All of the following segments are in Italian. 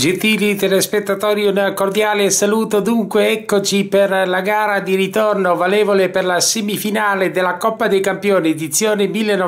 Gentili telespettatori, un cordiale saluto. Dunque, eccoci per la gara di ritorno valevole per la semifinale della Coppa dei Campioni edizione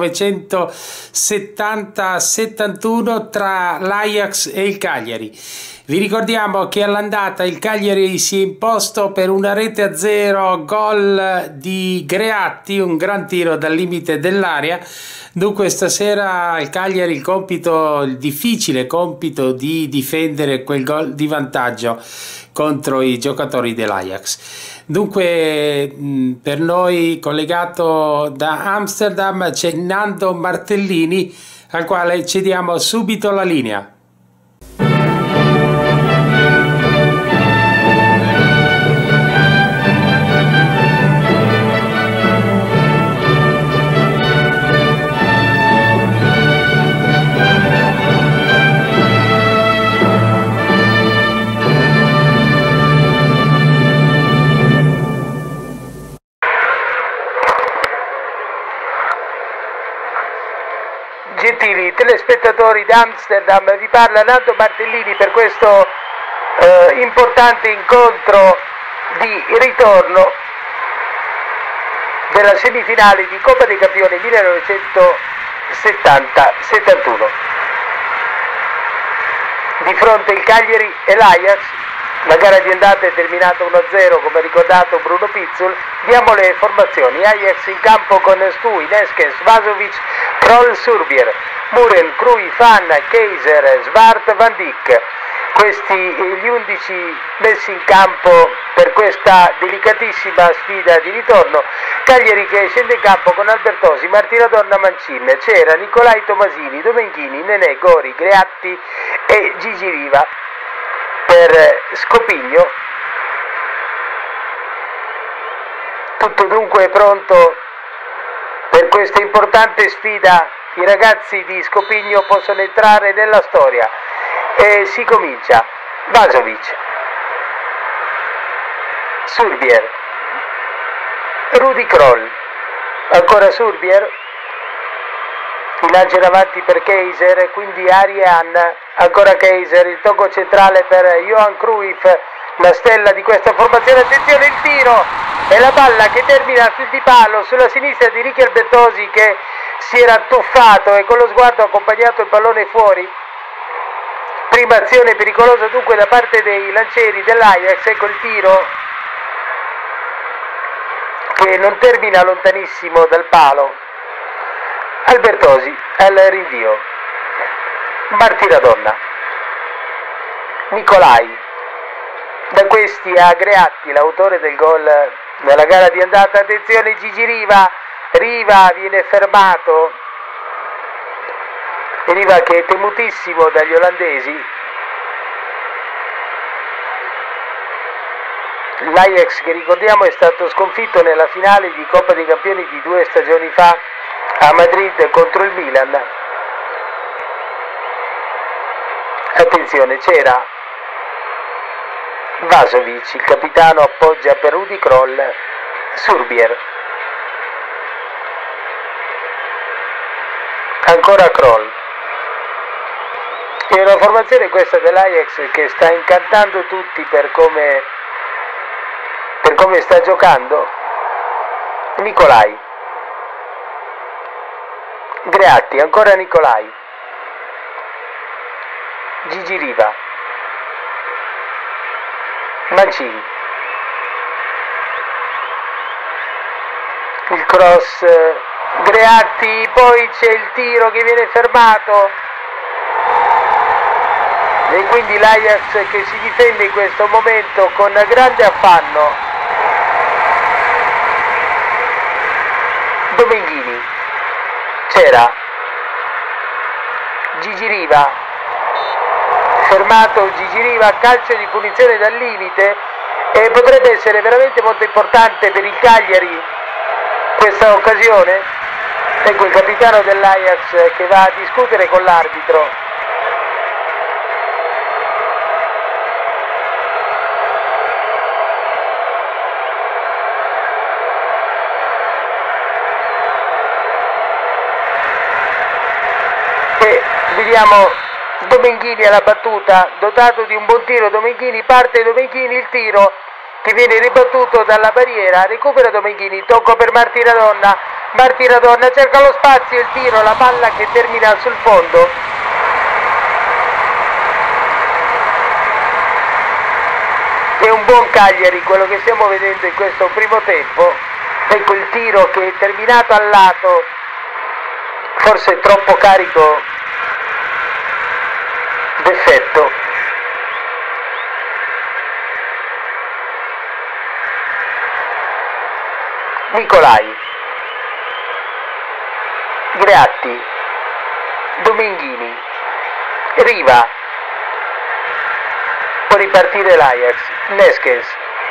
1970-71 tra l'Ajax e il Cagliari. Vi ricordiamo che all'andata il Cagliari si è imposto per 1-0, gol di Greatti, un gran tiro dal limite dell'area. Dunque stasera il Cagliari il difficile compito di difendere quel gol di vantaggio contro i giocatori dell'Ajax. Dunque per noi collegato da Amsterdam c'è Nando Martellini, al quale cediamo subito la linea. Gentili telespettatori d'Amsterdam, vi parla Nando Martellini per questo importante incontro di ritorno della semifinale di Coppa dei Campioni 1970-71. Di fronte il Cagliari e l'Ajax. La gara di andata è terminata 1-0, come ha ricordato Bruno Pizzul. Diamo le formazioni. Ajax in campo con Stui, Neskens, Vasovic, Kroll, Surbier, Muren, Cruyff, Fan, Keiser, Svart, Van Dijk. Questi gli 11 messi in campo per questa delicatissima sfida di ritorno. Cagliari che scende in campo con Albertosi, Martina Donna, Mancin, c'era Nicolai Tomasini, Domenghini, Nenè, Gori, Greatti e Gigi Riva. Per Scopigno, tutto dunque pronto per questa importante sfida. I ragazzi di Scopigno possono entrare nella storia e si comincia. Vasovic, Surbier, Rudi Kroll, ancora Surbier, lancia in avanti per Keiser, quindi Arian, ancora Keiser, il tocco centrale per Johan Cruyff, la stella di questa formazione. Attenzione il tiro e la palla che termina sul di palo sulla sinistra di Ricky Albertosi, che si era tuffato e con lo sguardo ha accompagnato il pallone fuori. Prima azione pericolosa dunque da parte dei lancieri dell'Ajax. Ecco il tiro che non termina lontanissimo dal palo. Albertosi al rinvio, Martina Donna, Nicolai, da questi a Greatti, l'autore del gol nella gara di andata. Attenzione Gigi Riva, Riva viene fermato, Riva che è temutissimo dagli olandesi. L'Ajax, che ricordiamo è stato sconfitto nella finale di Coppa dei Campioni di 2 stagioni fa a Madrid contro il Milan. Attenzione, c'era Vasovic, il capitano appoggia per Rudi Kroll, Surbier, ancora Kroll. È una formazione questa dell'Ajax che sta incantando tutti per come sta giocando. Nicolai, Greatti, ancora Nicolai, Gigi Riva, Mancini, il cross, Greatti, poi c'è il tiro che viene fermato e quindi l'Ajax che si difende in questo momento con grande affanno. Domenghini, c'era Gigi Riva, fermato Gigi Riva, calcio di punizione dal limite, e potrebbe essere veramente molto importante per il Cagliari questa occasione. Ecco il capitano dell'Ajax che va a discutere con l'arbitro. E vediamo Domenghini alla battuta, dotato di un buon tiro. Domenghini parte, Domenghini il tiro che viene ribattuto dalla barriera, recupera Domenghini, tocco per Martiradonna, Martiradonna cerca lo spazio, il tiro, la palla che termina sul fondo. È un buon Cagliari quello che stiamo vedendo in questo primo tempo. Ecco il tiro che è terminato al lato, forse troppo carico d'effetto. Nicolai, Greatti, Domenghini, Riva, può ripartire l'Ajax, Neskens,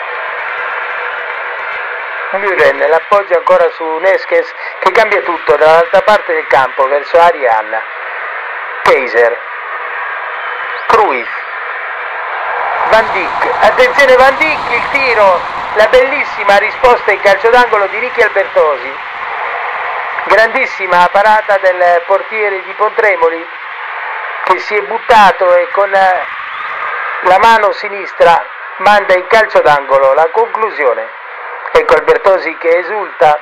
Muren l'appoggia ancora su Neskens che cambia tutto dall'altra parte del campo verso Arianna, Keiser, Cruyff, Van Dijk, attenzione Van Dijk, il tiro, la bellissima risposta in calcio d'angolo di Ricky Albertosi, grandissima parata del portiere di Pontremoli che si è buttato e con la mano sinistra manda in calcio d'angolo la conclusione. Ecco Albertosi che esulta.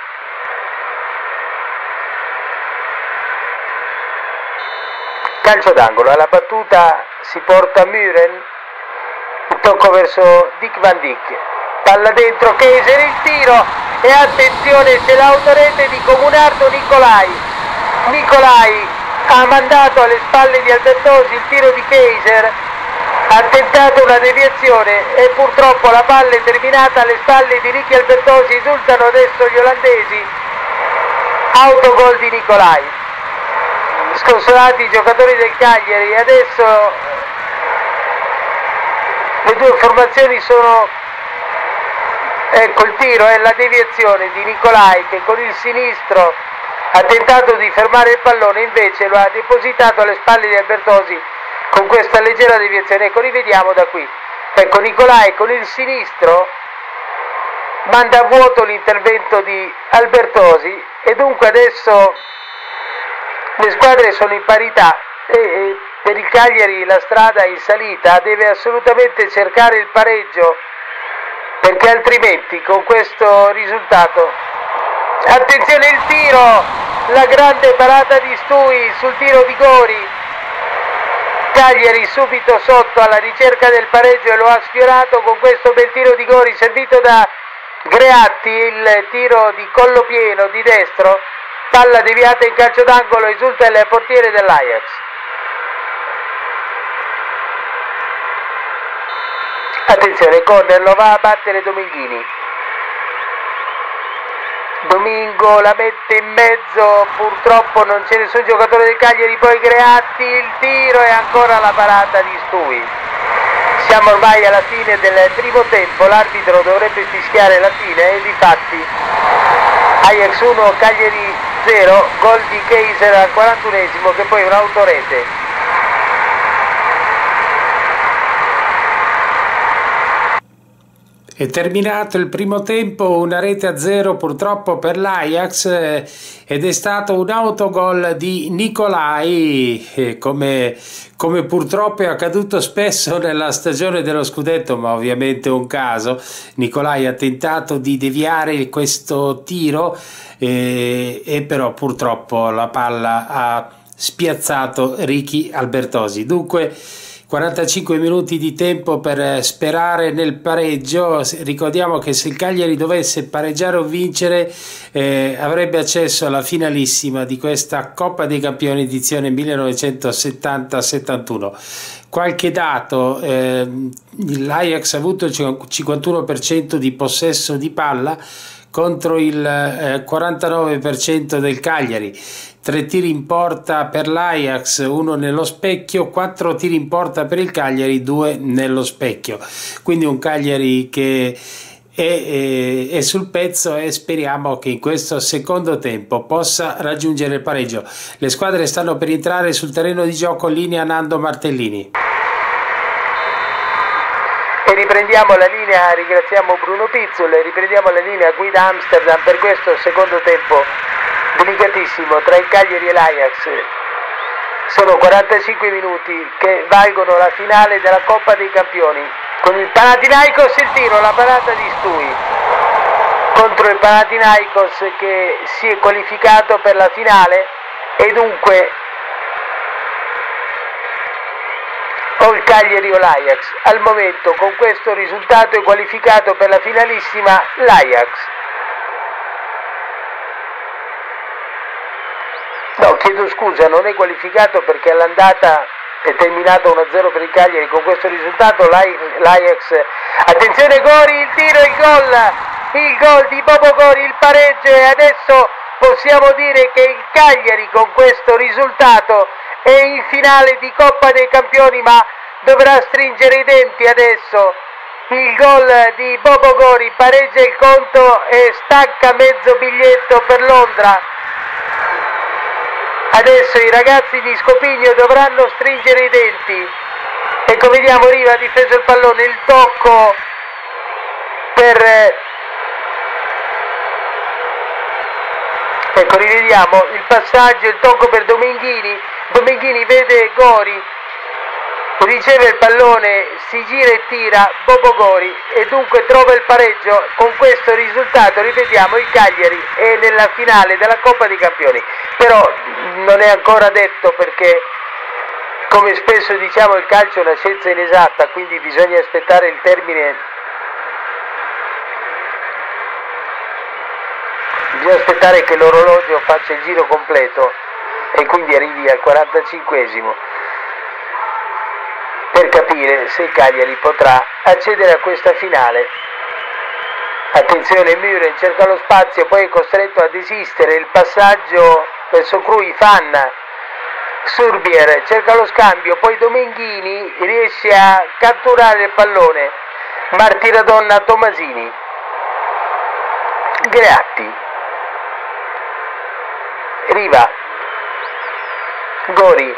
Calcio d'angolo, alla battuta si porta Muren, il tocco verso Dick Van Dijk, palla dentro, Keiser il tiro e attenzione c'è l'autorete di Comunardo Nicolai. Nicolai ha mandato alle spalle di Albertosi il tiro di Keiser, ha tentato una deviazione e purtroppo la palla è terminata alle spalle di Ricky Albertosi. Esultano adesso gli olandesi, autogol di Nicolai, sconsolati i giocatori del Cagliari. Adesso le due formazioni sono, ecco il tiro e la deviazione di Nicolai che con il sinistro ha tentato di fermare il pallone, invece lo ha depositato alle spalle di Albertosi con questa leggera deviazione. Ecco, rivediamo da qui, ecco Nicolai con il sinistro manda a vuoto l'intervento di Albertosi e dunque adesso le squadre sono in parità e per il Cagliari la strada è in salita, deve assolutamente cercare il pareggio perché altrimenti con questo risultato, attenzione il tiro, la grande parata di Stui sul tiro di Gori, Cagliari subito sotto alla ricerca del pareggio e lo ha sfiorato con questo bel tiro di Gori servito da Greatti, il tiro di collo pieno di destro, palla deviata in calcio d'angolo, esulta il portiere dell'Ajax. Attenzione, corner, lo va a battere Domenghini. Domingo la mette in mezzo, purtroppo non c'è nessun giocatore del Cagliari, poi Greatti, il tiro e ancora la parata di Stui. Siamo ormai alla fine del primo tempo, l'arbitro dovrebbe fischiare la fine e difatti Ajax 1, Cagliari 0, gol di Keiser al 41esimo che poi è un'autorete. È terminato il primo tempo, una rete a 0 purtroppo per l'Ajax ed è stato un autogol di Nicolai, come purtroppo è accaduto spesso nella stagione dello scudetto, ma ovviamente è un caso. Nicolai ha tentato di deviare questo tiro e però purtroppo la palla ha spiazzato Ricky Albertosi. Dunque 45 minuti di tempo per sperare nel pareggio. Ricordiamo che se il Cagliari dovesse pareggiare o vincere avrebbe accesso alla finalissima di questa Coppa dei Campioni edizione 1970-71. Qualche dato: l'Ajax ha avuto il 51% di possesso di palla contro il 49% del Cagliari. 3 tiri in porta per l'Ajax, 1 nello specchio, 4 tiri in porta per il Cagliari, 2 nello specchio. Quindi un Cagliari che è sul pezzo e speriamo che in questo secondo tempo possa raggiungere il pareggio. Le squadre stanno per entrare sul terreno di gioco, linea Nando Martellini. E riprendiamo la linea, ringraziamo Bruno Pizzul, riprendiamo la linea guida Amsterdam per questo secondo tempo delicatissimo tra il Cagliari e l'Ajax. Sono 45 minuti che valgono la finale della Coppa dei Campioni. Con il Panathinaikos il tiro, la parata di Stui contro il Panathinaikos che si è qualificato per la finale e dunque o il Cagliari o l'Ajax. Al momento con questo risultato è qualificato per la finalissima l'Ajax. No, chiedo scusa, non è qualificato perché all'andata è terminato 1-0 per il Cagliari. Con questo risultato l'Ajax, attenzione Gori, il tiro, il gol di Bobo Gori, il pareggio, e adesso possiamo dire che il Cagliari con questo risultato è in finale di Coppa dei Campioni, ma dovrà stringere i denti adesso. Il gol di Bobo Gori pareggia il conto e stacca mezzo biglietto per Londra. Adesso i ragazzi di Scopigno dovranno stringere i denti. Ecco, vediamo, Riva ha difeso il pallone, il tocco per... Ecco, rivediamo il passaggio, il tocco per Domenghini. Domenghini vede Gori, riceve il pallone, si gira e tira Bobo Gori e dunque trova il pareggio. Con questo risultato, ripetiamo, il Cagliari è nella finale della Coppa dei Campioni. Però non è ancora detto perché, come spesso diciamo, il calcio è una scienza inesatta, quindi bisogna aspettare il termine. Bisogna aspettare che l'orologio faccia il giro completo e quindi arrivi al 45esimo per capire se il Cagliari potrà accedere a questa finale. Attenzione, Müren cerca lo spazio, poi è costretto a desistere, il passaggio verso Cruyff, Fanna, Surbier cerca lo scambio, poi Domenghini riesce a catturare il pallone, Martiradonna, Tomasini, Greatti, Riva, Gori,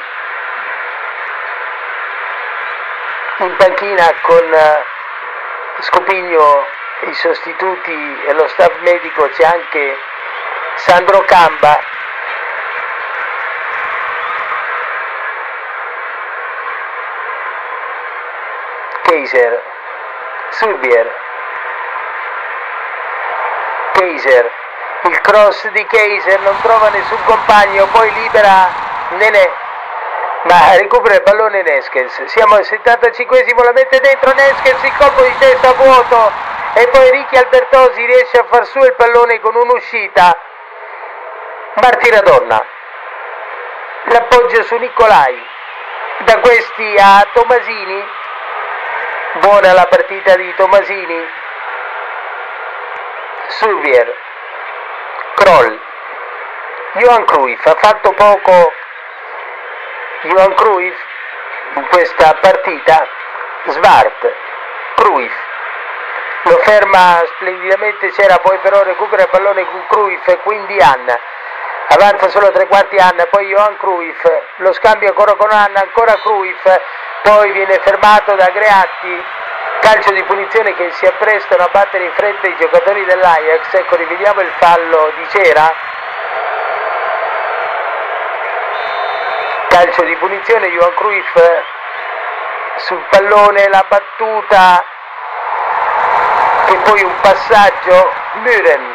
in panchina con Scopigno, i sostituti e lo staff medico, c'è anche Sandro Camba. Keiser, Surbier, Keiser, il cross di Keiser non trova nessun compagno, poi libera Nenè, ma recupera il pallone Neskens. Siamo al 75esimo, la mette dentro Neskens, il colpo di testa vuoto e poi Ricky Albertosi riesce a far su il pallone con un'uscita. Martiradonna, l'appoggio su Nicolai, da questi a Tomasini, buona la partita di Tomasini. Surbier, Kroll, Johan Cruyff, ha fatto poco Johan Cruyff in questa partita. Svart, Cruyff, lo ferma splendidamente, c'era, poi però recupera il pallone con Cruyff e quindi Anna. Avanza solo tre quarti Anna, poi Johan Cruyff, lo scambio ancora con Anna, ancora Cruyff, poi viene fermato da Greatti, calcio di punizione che si apprestano a battere in fretta i giocatori dell'Ajax. Ecco, rivediamo il fallo di Cera, calcio di punizione, Johan Cruyff sul pallone, la battuta e poi un passaggio, Müren.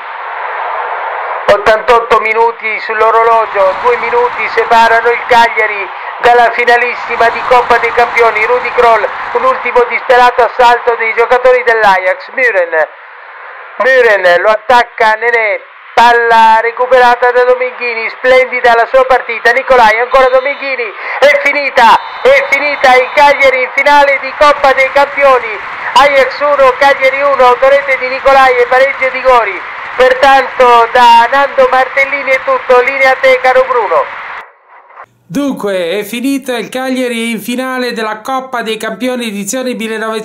88 minuti sull'orologio, 2 minuti separano il Cagliari dalla finalissima di Coppa dei Campioni. Rudi Kroll, un ultimo disperato assalto dei giocatori dell'Ajax. Müren lo attacca Nenè, palla recuperata da Domenghini, splendida la sua partita. Nicolai, ancora Domenghini, è finita, il Cagliari in finale di Coppa dei Campioni. Ajax 1, Cagliari 1, autorete di Nicolai e pareggio di Gori. Pertanto da Nando Martellini è tutto, linea a te caro Bruno. Dunque è finita, il Cagliari in finale della Coppa dei Campioni edizione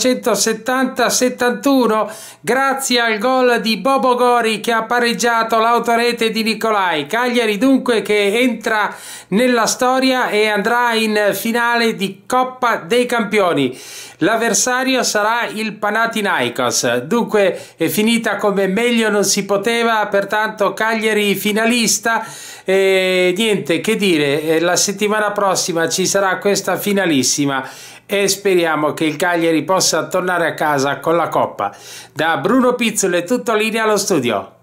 1970-71 grazie al gol di Bobo Gori che ha pareggiato l'autorete di Nicolai. Cagliari dunque che entra nella storia e andrà in finale di Coppa dei Campioni. L'avversario sarà il Panathinaikos. Dunque è finita come meglio non si poteva, pertanto Cagliari finalista. Niente che dire, la settimana settimana prossima ci sarà questa finalissima e speriamo che il Cagliari possa tornare a casa con la Coppa. Da Bruno Pizzul è tutto, linea allo studio.